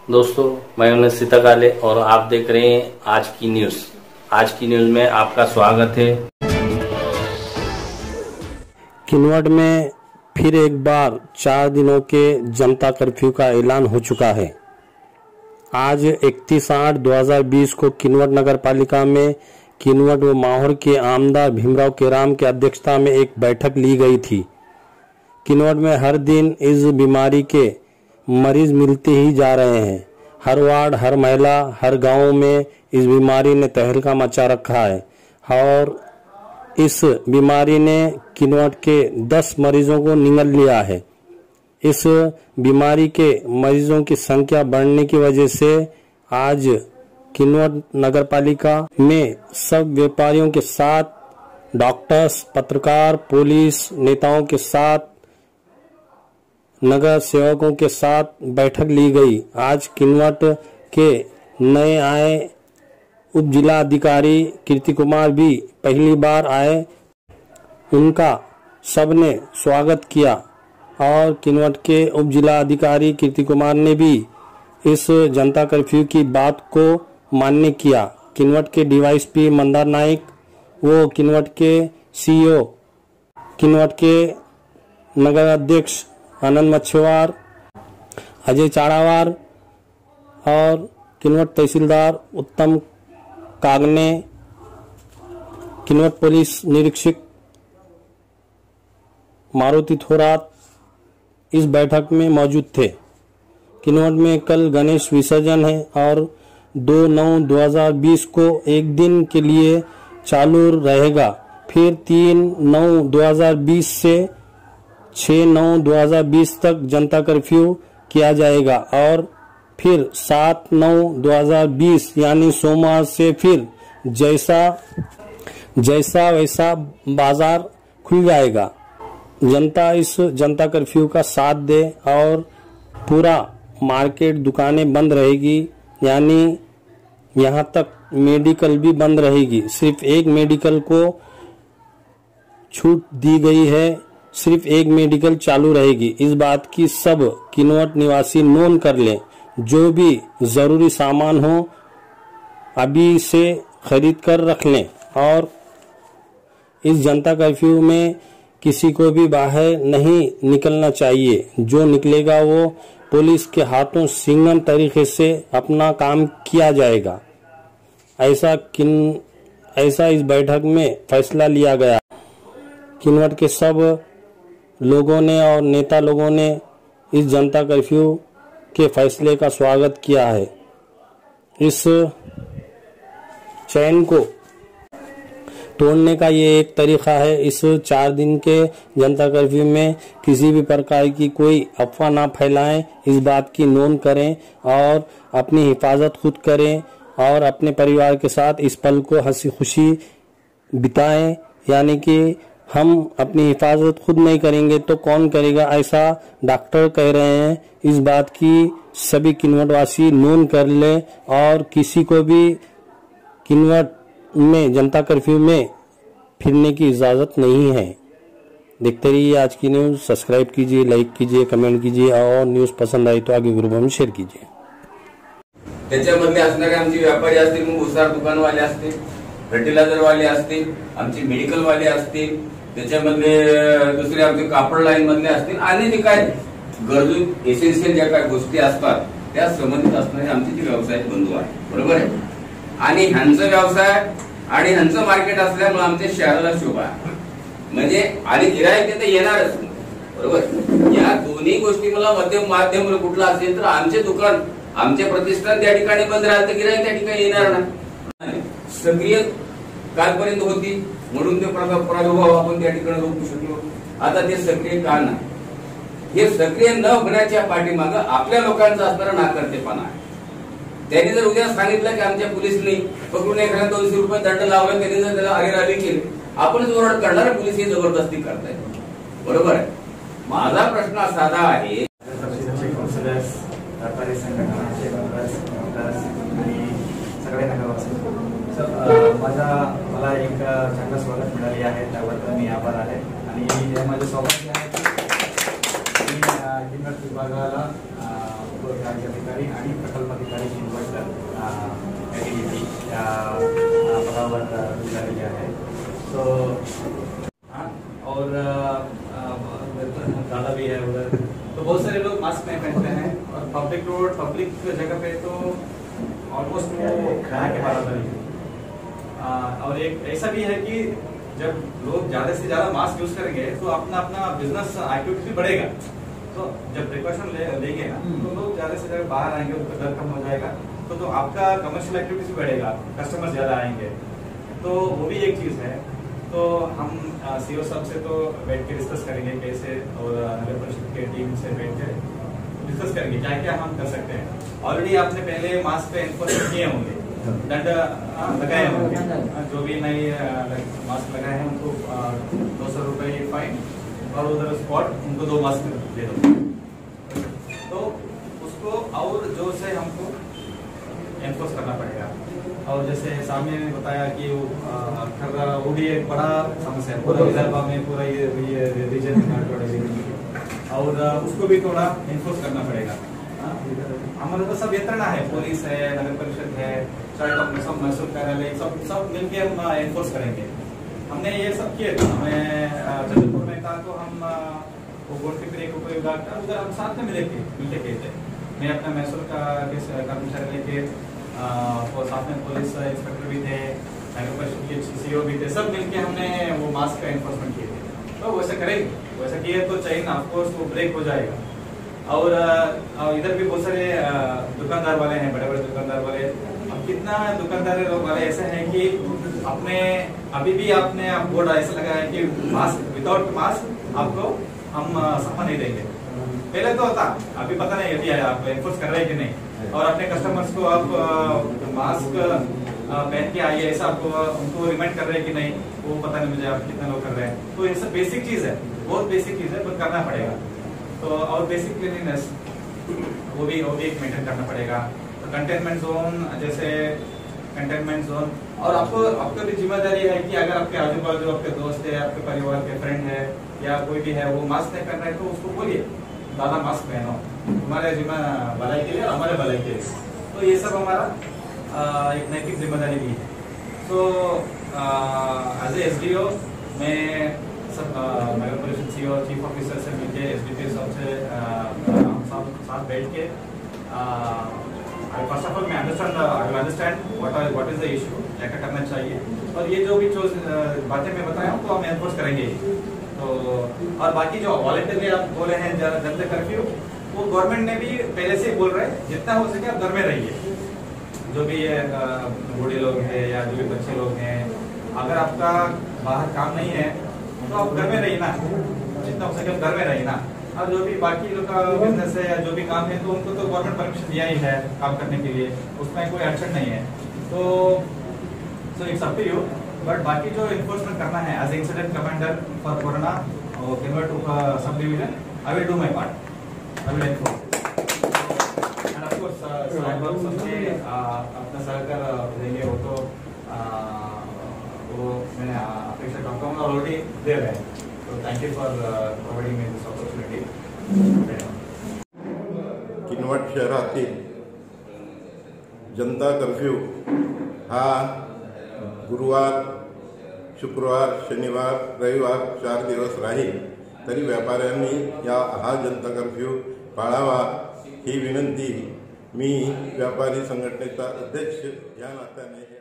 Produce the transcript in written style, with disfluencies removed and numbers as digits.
दोस्तों, मैं हूं सीता काले और आप देख रहे हैं आज की न्यूज़। आज की न्यूज़ में आपका स्वागत है। किन्नौर में फिर एक बार 4 दिनों के जनता कर्फ्यू का ऐलान हो चुका है। आज 31/8/2020 को किन्नौर नगर पालिका में किन्नौर व माहौर के आमदार भीमराव केराम की अध्यक्षता में एक बैठक ली गई थी। किन्नौर में हर दिन इस बीमारी के मरीज मिलते ही जा रहे हैं। हर वार्ड, हर महिला, हर गांव में इस बीमारी ने तहलका मचा रखा है और इस बीमारी ने किन्नौर के 10 मरीजों को निगल लिया है। इस बीमारी के मरीजों की संख्या बढ़ने की वजह से आज किन्नौर नगर पालिका में सब व्यापारियों के साथ, डॉक्टर्स, पत्रकार, पुलिस नेताओं के साथ, नगर सेवकों के साथ बैठक ली गई। आज किन्नौर के नए आए उप जिला अधिकारी कीर्ति कुमार भी पहली बार आए। उनका सबने स्वागत किया और किन्नौर के उप जिला अधिकारी कीर्ति कुमार ने भी इस जनता कर्फ्यू की बात को मान्य किया। किन्नौर के डीवाईएसपी मंदार नाइक, वो किन्नौर के सीईओ, किन्नौर के नगर अध्यक्ष आनंद मच्छेवार, अजय चाड़ावार और किन्नौर तहसीलदार उत्तम कागने, किन्नौर पुलिस निरीक्षक मारुति थोरात इस बैठक में मौजूद थे। किन्नौर में कल गणेश विसर्जन है और 2/9/2020 को एक दिन के लिए चालू रहेगा। फिर 3/9/2020 से 6/9/2020 तक जनता कर्फ्यू किया जाएगा और फिर 7/9/2020 यानी सोमवार से फिर जैसा वैसा बाजार खुल जाएगा। जनता इस जनता कर्फ्यू का साथ दे और पूरा मार्केट, दुकानें बंद रहेगी, यानी यहाँ तक मेडिकल भी बंद रहेगी। सिर्फ एक मेडिकल को छूट दी गई है, सिर्फ एक मेडिकल चालू रहेगी। इस बात की सब किन्नौर निवासी नोट कर लें। जो भी जरूरी सामान हो अभी से खरीद कर रख लें और इस जनता कर्फ्यू में किसी को भी बाहर नहीं निकलना चाहिए। जो निकलेगा वो पुलिस के हाथों सिंगम तरीके से अपना काम किया जाएगा। ऐसा इस बैठक में फैसला लिया गया। किन्नौर के सब लोगों ने और नेता लोगों ने इस जनता कर्फ्यू के फैसले का स्वागत किया है। इस चैन को तोड़ने का ये एक तरीका है। इस 4 दिन के जनता कर्फ्यू में किसी भी प्रकार की कोई अफवाह ना फैलाएं। इस बात की नोट करें और अपनी हिफाजत खुद करें और अपने परिवार के साथ इस पल को हंसी खुशी बिताएं। यानी कि हम अपनी हिफाजत खुद नहीं करेंगे तो कौन करेगा, ऐसा डॉक्टर कह रहे हैं। इस बात की सभी किन्नौर वासी नोट कर ले और किसी को भी किन्नौर में जनता कर्फ्यू में फिरने की इजाजत नहीं है। देखते रहिए आज की न्यूज। सब्सक्राइब कीजिए, लाइक कीजिए, कमेंट कीजिए और न्यूज पसंद आई तो आगे ग्रुप में शेअर कीजिए। त्याच्यामध्ये असणारे आमचे व्यापारी असतील, मग उसार दुकानवाले असतील, फर्टिलायझरवाले असतील, आमचे मेडिकलवाले असतील, त्याच्यामध्ये दुसरे आमचे कापड लाईन मधले असतील आणि जे काय गरजू एसेन्शियल ज्या काय गोष्टी असतात त्या संबंधित असणारे आमचे जे व्यावसायिक बंधू आहेत, बरोबर आहे। आणि ह्यांचा व्यवसाय आणि ह्यांचं मार्केट असल्यामुळे आमच्या शहराला शोभा आहे। म्हणजे आणि गिराईक तिथे येणारच, बरोबर। या दोन्ही गोष्टी मला माध्यम कुठला असेल तर आमचे दुकान, आमचे प्रतिष्ठान त्या ठिकाणी बंद राहतं, गिराईक त्या ठिकाणी येणार नाही। सक्रिय कालपर्यंत होती म्हणून ते प्रादुर्भाव आपण त्या ठिकाणी रोखू शकलो। आता ते सक्रिय का नाही, हे सक्रिय न होण्याच्या पाठीमागे आपल्या लोकांचा असणारा नाकर्तेपणा आहे। त्यांनी जर उद्या सांगितलं की आमच्या पोलिसनी पकडून एखाद्या 200 रुपये दंड लावला, त्यांनी जर त्याला अरेरावी केली, आपणच ओरड करणारे पोलीस हे जबरदस्ती करतायत, बरोबर आहे। माझा प्रश्न साधा आहे, व्यापारी संघटनाचे आणि सगळे नगरवासी, मला एक चांगलं स्वागत मिळाले आहे, त्याबद्दल मी आभार आहे। आणि माझे सौभाग्य आहे की किन्नौर विभागाला उपविभाग अधिकारी आणि प्रकल्प अधिकारी किनवट ADDP या पदावर झालेले आहे. तो और ज़्यादा भी है उधर, तो बहुत सारे लोग मास्क नहीं पहनते हैं और पब्लिक रोड पब्लिक जगह पे तो ऑलमोस्ट वो खाना के बराबर ही है. और एक ऐसा भी है कि जब लोग ज़्यादा से ज़्यादा मास्क यूज करेंगे तो अपना अपना बिजनेस एक्टिविटी बढ़ेगा. तो जब प्रिकॉशन लेंगे ना तो लोग ज़्यादा से ज़्यादा बाहर आएंगे, उनका डर कम हो जाएगा, तो आपका कमर्शियल एक्टिविटीज भी बढ़ेगा, कस्टमर ज़्यादा आएंगे. तो वो भी एक चीज़ है. तो हम सीओ साहब से तो बैठ के डिस्कस करेंगे कैसे, और नगर परिषद के टीम से बैठ के डिस्कस करेंगे क्या क्या हम कर सकते हैं. ऑलरेडी आपने पहले मास्क पे एनफोर्समेंट किए होंगे, दंड लगाए होंगे. जो भी नई मास्क लगाए हैं उनको 200 रुपये फाइन, और उधर स्पॉट उनको 2 मास्क दे दो. तो उसको और जोर से हमको एनफोर्स करना पड़ेगा. और जैसे सामने ने बताया कि वो भी एक बड़ा समस्या है पूरा विदर्भ में, पूरा ये रीजन में, और उसको भी थोड़ा एनफोर्स करना पड़ेगा. हमारा तो सब यंत्रणा है, पुलिस है, नगर परिषद है, सब महसूल कार्यालय, सब मिलके हम एनफोर्स करेंगे. हमने ये सब किए था. हमें जबलपुर में था तो हम वो गोलकीपर एक उपविभाग था, उधर हम साथ में मिलके गए थे. मैं अपना महसूल का कर्मचारी लेके और साथ में पुलिस इंस्पेक्टर भी थे, नगर परिषद के सीओ भी थे, सब मिलके हमने वो मास्क का एनफोर्समेंट किए थे. तो वैसे करेंगे, वैसा किए तो चेन ऑफकोर्स वो ब्रेक हो जाएगा. और इधर भी बहुत सारे दुकानदार वाले हैं, बड़े बड़े दुकानदार वाले. अब कितना दुकानदार लोग वाले ऐसे हैं कि अपने अभी भी आपने बोर्ड ऐसा लगाया है कि मास्क, विदाउट मास्क आपको हम सामान नहीं देंगे. पहले तो होता, अभी पता नहीं अभी आप एनफोर्स कर रहे हैं कि नहीं. और अपने कस्टमर्स को आप मास्क पहन के आइए ऐसा आपको उनको रिमाइंड कर रहे हैं कि नहीं, वो पता नहीं मुझे आप कितना लोग कर रहे हैं. तो ये सब बेसिक चीज है, बहुत बेसिक चीज है, पर करना पड़ेगा. तो और बेसिक क्लीनिनेस वो भी एक मेंटेन करना पड़ेगा. तो कंटेनमेंट जोन, जैसे कंटेनमेंट जोन, और आपका भी जिम्मेदारी है कि अगर आपके आजू बाजू आपके दोस्त है, आपके परिवार के फ्रेंड है या कोई भी है वो मास्क नहीं पहन रहा है तो उसको बोलिए दादा मास्क पहनो, हमारे भलाई के लिए, हमारे भलाई के लिए. तो ये सब हमारा एक नैतिक जिम्मेदारी भी है. तो एज ए SDO मैं सब नगर परिषद सीओ, चीफ ऑफिसर से मिलकर SDP सबसे साथ बैठ के फर्स्ट ऑफ ऑल मैं understand what is the issue, क्या क्या करना चाहिए. और ये जो भी बातें मैं बताया हूँ तो हम एनफोर्स करेंगे. तो और बाकी जो वॉलंटियरली आप बोले हैं जनता कर्फ्यू, वो गवर्नमेंट ने भी पहले से बोल रहे हैं जितना हो सके आप घर में रहिए. जो भी बूढ़े लोग हैं या जो भी बच्चे लोग हैं, अगर आपका बाहर काम नहीं है तो आप घर में रहिए ना, जितना हो सके घर में रहिए ना. और जो भी बाकी लोग का बिजनेस है या जो भी काम है तो उनको तो गवर्नमेंट परमिशन दिया ही है काम करने के लिए, उसमें कोई अड़चन नहीं है. तो it's up to you. But बाकी जो इन्फोर्समेंट करना है as incident commander for corona और Kinwat sub division, I will do my part, I will enforce. And of course साहब सबसे अपना सहकार देंगे वो तो वो मैं अपेक्षा करता हूँ, ऑलरेडी दे रहे हैं. So thank you for providing me this opportunity. Kinwat शहरातील जनता कर्फ्यू हा गुरुवार, शुक्रवार, शनिवार, रविवार 4 दिवस राहील. तरी व्यापाऱ्यांनी हा जनता कर्फ्यू पाळावा ही विनंती मी व्यापारी संघटनेचा अध्यक्ष या नात्याने